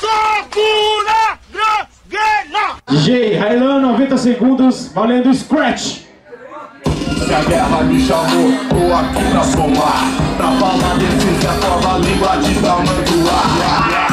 DJ Railan, 90 segundos, valendo Scratch. Se a guerra me chamou, tô aqui pra somar, pra falar desses é toda a língua de tamanduá.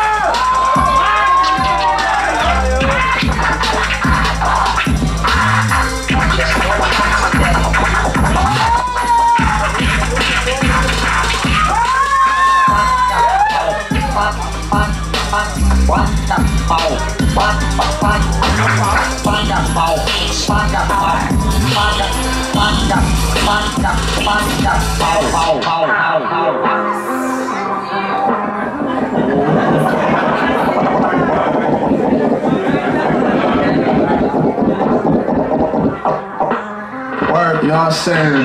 Work, you know what I'm saying?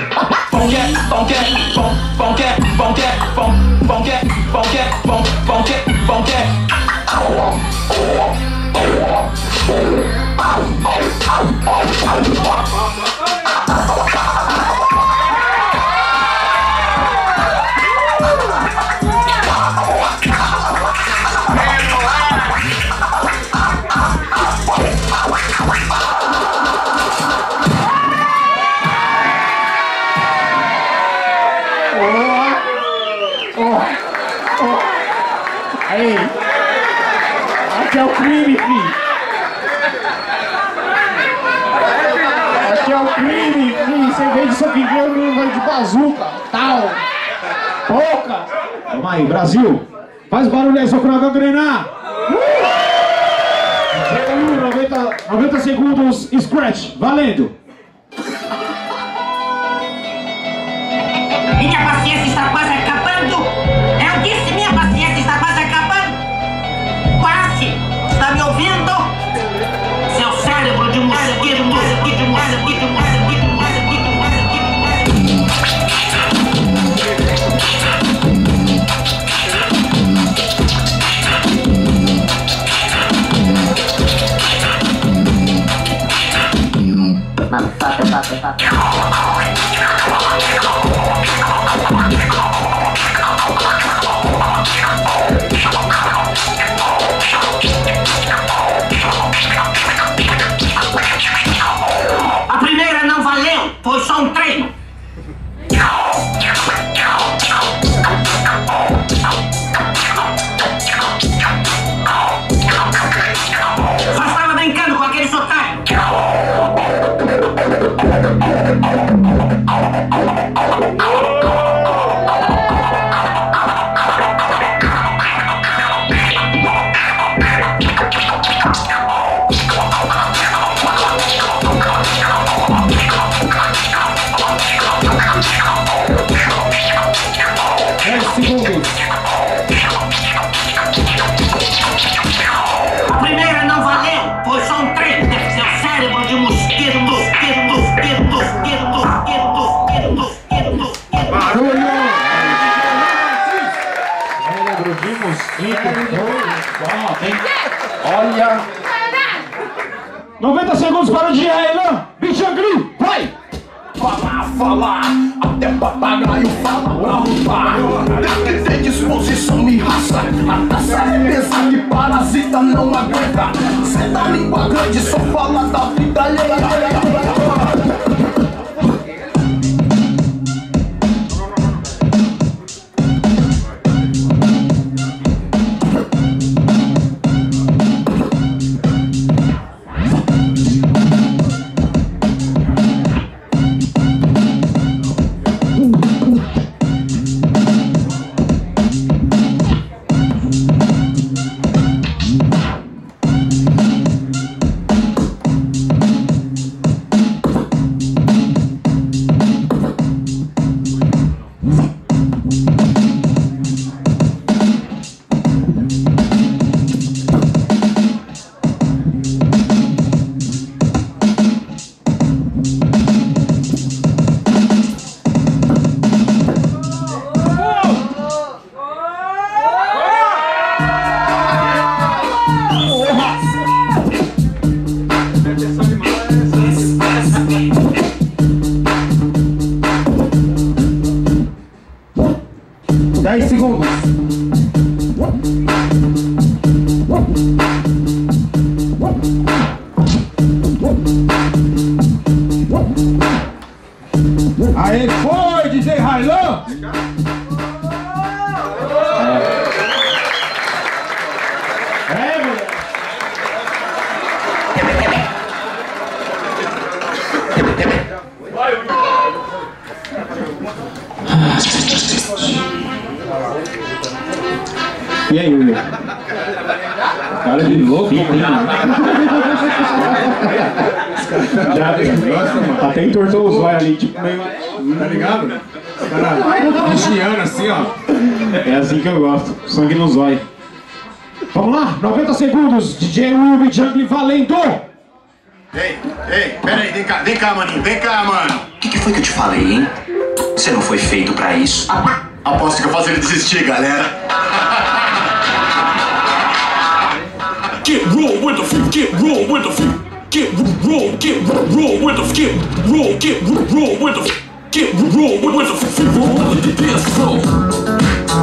Aí, aqui é o crime, filho. Aqui é o crime, filho. Você vende isso aqui, eu vai de bazuca, tal, boca. Vamos aí, Brasil. Faz barulho aí, só pra não drenar. 90 segundos, Scratch, valendo. Minha paciência está quase acabando. Eu disse, minha paciência está quase acabando. Quase. Está me ouvindo? Seu cérebro de mosquito, mosquito, mosquito, mosquito, mosquito, a primeira não valeu, foi só um treino. Só estava brincando com aquele sotaque. A primeira não valeu, foi só um treino. Seu cérebro de mosquito, mosquito, mosquito, mosquito, mosquito, mosquito, mosquito, mosquito. Barulho! Cérebro de mosquito. Olha. 90 segundos para o dia, Railan. Bichangri, vai! Falar, até papagaio fala pra lutar. Tem que ter disposição e raça. A taça é pesada que parasita não aguenta. Cê da língua grande só fala da vida alheia. E aí, Will? Cara de louco, já até entortou os olhos ali, tipo meio... Tá ligado? Os caras vigiando assim, ó. É assim que eu gosto, sangue no zóio. Vamos lá, 90 segundos, DJ Will e Jungle valendo! Ei, peraí, vem cá, maninho, vem cá, mano. O que foi que eu te falei, hein? Você não foi feito pra isso. Aposto que eu faço ele desistir, galera. Get roll with the feet, get roll with the feet, get roll with the get roll with the feet, get roll with the feet, roll with the dance floor.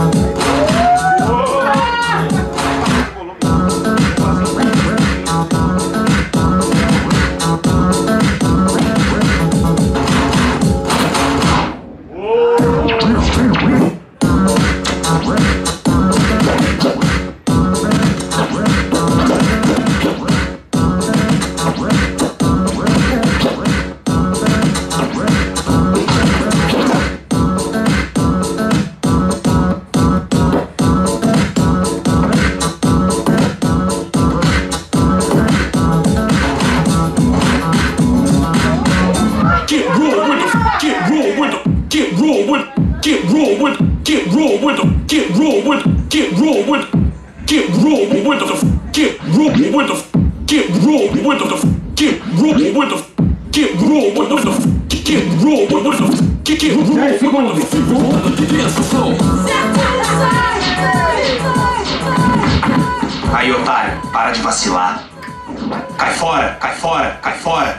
Aí, otário, para de vacilar. Cai fora, cai fora, cai fora.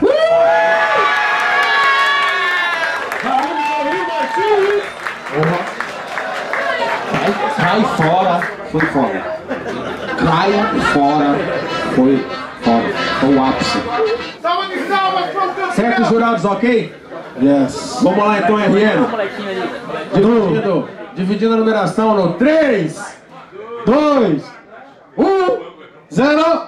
Cai fora, foi fora. Cai fora, foi fora. Foi o ápice. Certo, jurados, ok? Yes. Vamos lá então, RN. Dividindo a numeração no 3, 2, 1, 0.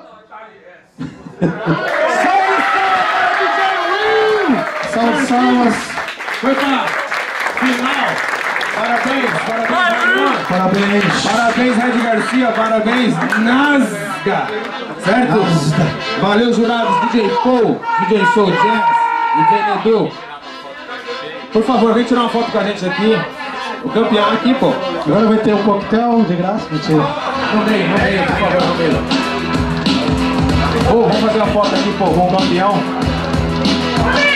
Salvas. foi pra final. Parabéns, Parabéns. parabéns, Red Garcia, parabéns, Nasga. Certo? Valeu, jurados, DJ Paul, DJ Soul Jazz, DJ Nedu. Por favor, vem tirar uma foto com a gente aqui. O campeão aqui, pô. Agora vai ter um coquetel de graça, mentira. No meio, por favor, no meio. Pô, vamos fazer uma foto aqui, pô, com o campeão.